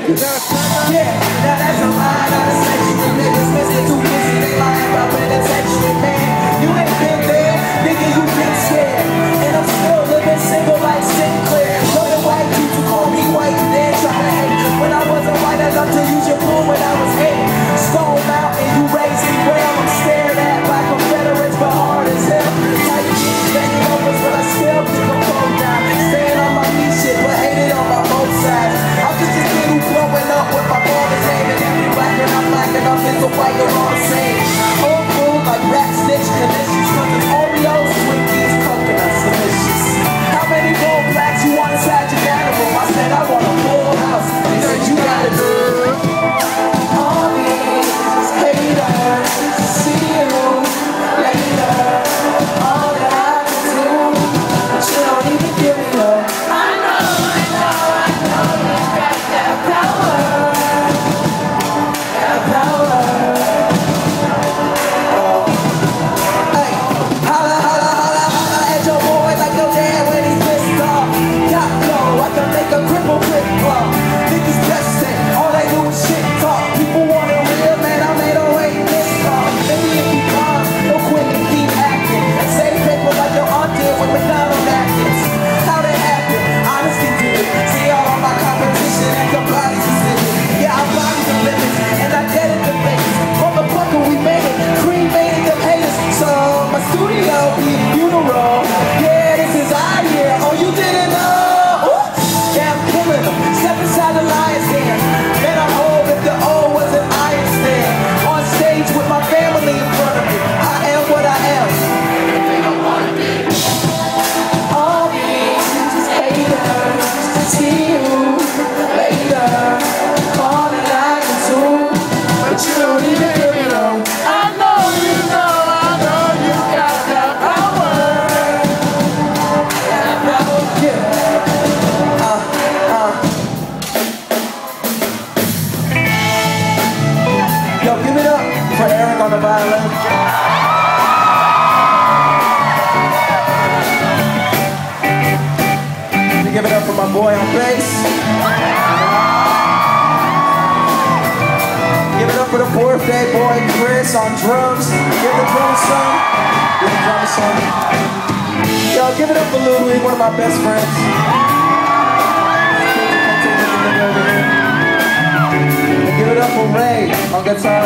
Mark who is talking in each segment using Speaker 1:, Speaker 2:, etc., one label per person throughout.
Speaker 1: niggas. Yeah, now that's a lie, not a section of niggas. Mr. Too busy, they lying about penitentiary, man. You ain't been there, nigga, you been scared. And I'm still living single like Sinclair. Other white people call me white, then try to hate. When I wasn't white enough to use your pool when I was 8. Stone Mountain, you raised me well. I'm stared at by Confederates, but hard as hell. Tight jeans, banging overs, but I still pick a phone down. Staying on my knee shit, but hated on my both sides. I'm just a kid who growing up with my father's name. And every black and I'm blacking up into white, you're all the same. Old food like rat snitch, delicious. Cooking Oreos, Twinkies, coconuts, delicious. How many more blacks you want inside your animal? I said I want a full house. They said you gotta do all these haters. See you later. All that I can do, but you don't even give me up. I know you got that power. That power. Hey, holla, holla, holla, holla at your boy like your dad when he's pissed off. Got low, I can make a cripple quick club. Niggas testing, all they do is shit talk. People want it real, man, I made a way this talk. Maybe if you calm, no quit and keep acting. And say paper like your aunt did with McDonald's napkins. How that happen? Honesty do it. See all of my competition and the bodies is living. Yeah, our bodies are limits, and I get it the face. Motherfucker, we made it. Cremated them haters. So my studio be a funeral. Yeah, this is our year. Oh, you didn't know? Ooh. Yeah, I'm killing them. Step inside the lion's den. Man, I'm old if the O was an iron stand. On stage with my family in front of me. I am what I am. Everything I wanna be. All these haters. See you later. All that I can do, but you don't even hear me though. I know you got that power. That power, yeah. Yo, give it up for Eric on the violin. Give it up for my boy on bass. Give it up for the birthday boy Chris on drums. Give the drums some. Give the drums some. Yo, give it up for Ludwig, one of my best friends. And give it up for Ray on guitar.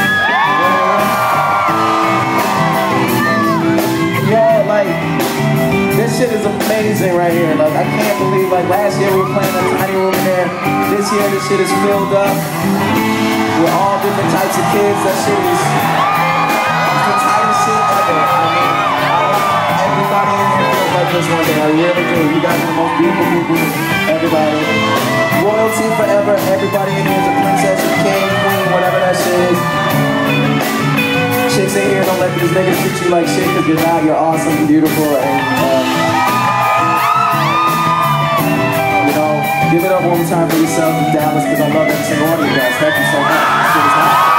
Speaker 1: Yo, like, this shit is amazing right here. Like, I can't believe, like, last year we were playing in a tiny room in there. This year, this shit is filled up with all different types of kids. That shit is the tightest shit ever. I mean, everybody in here feels like this one day. I really do. You guys are the most beautiful people. Everybody. Royalty forever. Everybody in here is a princess, a king, queen, whatever that shit is. Chicks in here, don't let these niggas treat you like shit, because you're not. You're awesome and beautiful. And, you know, give it up one more time for yourself in Dallas, because I love every single one of you guys. Thank you so much. This shit is hot.